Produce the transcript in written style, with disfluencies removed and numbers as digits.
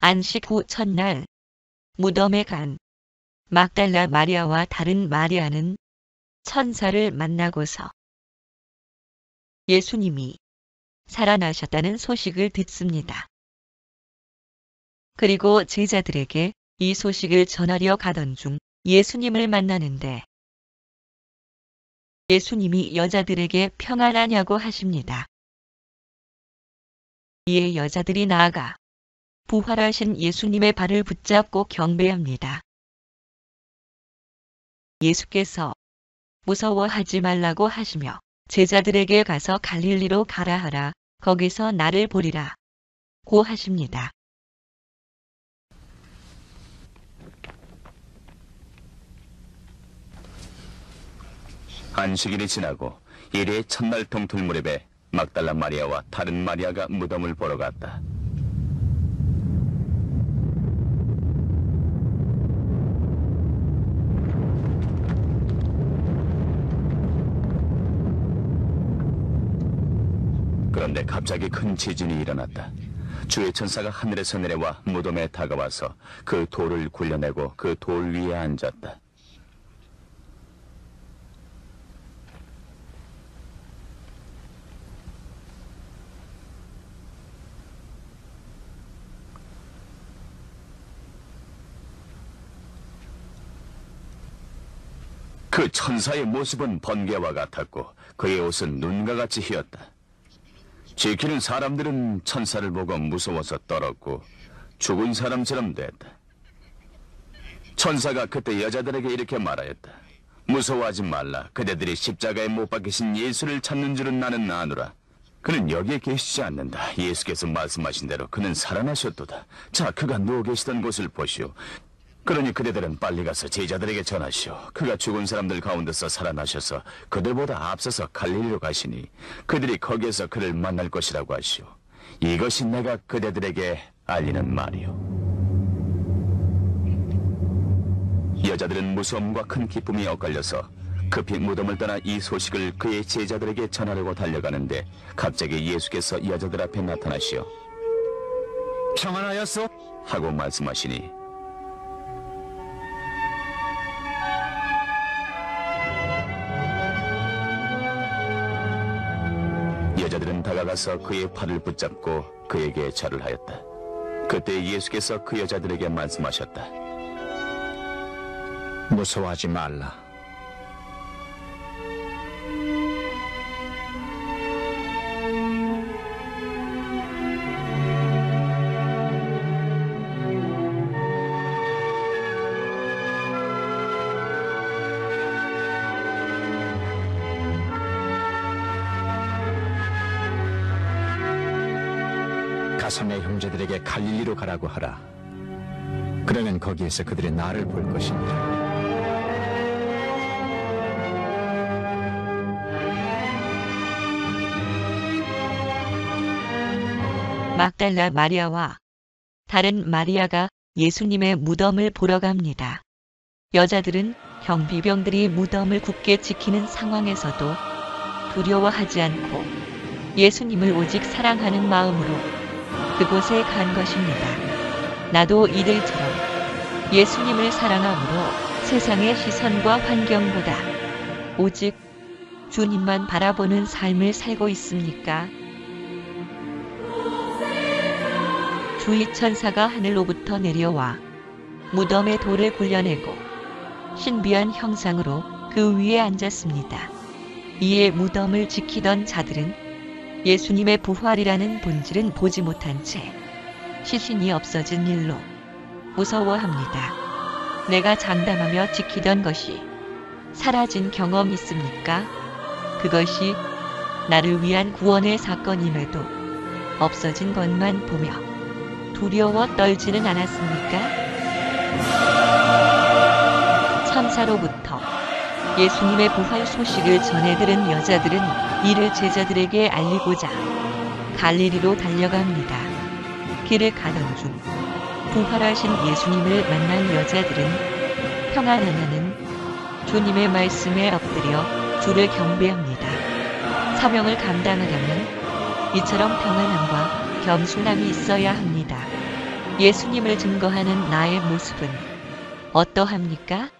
안식 후 첫날 무덤에 간 막달라 마리아와 다른 마리아는 천사를 만나고서 예수님이 살아나셨다는 소식을 듣습니다. 그리고 제자들에게 이 소식을 전하려 가던 중 예수님을 만나는데 예수님이 여자들에게 평안하냐고 하십니다. 이에 여자들이 나아가 부활하신 예수님의 발을 붙잡고 경배합니다. 예수께서 무서워하지 말라고 하시며 제자들에게 가서 갈릴리로 가라 하라. 거기서 나를 보리라. 고 하십니다. 안식일이 지나고 일요일 첫날 동틀 무렵에 막달라 마리아와 다른 마리아가 무덤을 보러 갔다. 그런데 갑자기 큰 지진이 일어났다. 주의 천사가 하늘에서 내려와 무덤에 다가와서 그 돌을 굴려내고 그 돌 위에 앉았다. 그 천사의 모습은 번개와 같았고 그의 옷은 눈과 같이 희었다. 지키는 사람들은 천사를 보고 무서워서 떨었고 죽은 사람처럼 됐다. 천사가 그때 여자들에게 이렇게 말하였다. 무서워하지 말라. 그대들이 십자가에 못 박히신 예수를 찾는 줄은 나는 아노라. 그는 여기에 계시지 않는다. 예수께서 말씀하신 대로 그는 살아나셨도다. 자, 그가 누워 계시던 곳을 보시오. 그러니 그대들은 빨리 가서 제자들에게 전하시오. 그가 죽은 사람들 가운데서 살아나셔서 그들보다 앞서서 갈릴리로 가시니 그들이 거기에서 그를 만날 것이라고 하시오. 이것이 내가 그대들에게 알리는 말이오. 여자들은 무서움과 큰 기쁨이 엇갈려서 급히 무덤을 떠나 이 소식을 그의 제자들에게 전하려고 달려가는데 갑자기 예수께서 여자들 앞에 나타나시어 평안하였소? 하고 말씀하시니 여자들은 다가가서 그의 팔을 붙잡고 그에게 절을 하였다. 그때 예수께서 그 여자들에게 말씀하셨다. 무서워하지 말라. 가서 내 형제들에게 갈릴리로 가라고 하라. 그러면 거기에서 그들이 나를 볼 것이니라. 막달라 마리아와 다른 마리아가 예수님의 무덤을 보러 갑니다. 여자들은 경비병들이 무덤을 굳게 지키는 상황에서도 두려워하지 않고 예수님을 오직 사랑하는 마음으로 그곳에 간 것입니다. 나도 이들처럼 예수님을 사랑함으로 세상의 시선과 환경보다 오직 주님만 바라보는 삶을 살고 있습니까? 주의 천사가 하늘로부터 내려와 무덤의 돌을 굴려내고 신비한 형상으로 그 위에 앉았습니다. 이에 무덤을 지키던 자들은 예수님의 부활이라는 본질은 보지 못한 채 시신이 없어진 일로 무서워합니다. 내가 장담하며 지키던 것이 사라진 경험 있습니까? 그것이 나를 위한 구원의 사건임에도 없어진 것만 보며 두려워 떨지는 않았습니까? 천사로부터 예수님의 부활 소식을 전해 들은 여자들은 이를 제자들에게 알리고자 갈릴리로 달려갑니다. 길을 가던 중 부활하신 예수님을 만난 여자들은 평안하냐는 주님의 말씀에 엎드려 주를 경배합니다. 사명을 감당하려면 이처럼 평안함과 겸손함이 있어야 합니다. 예수님을 증거하는 나의 모습은 어떠합니까?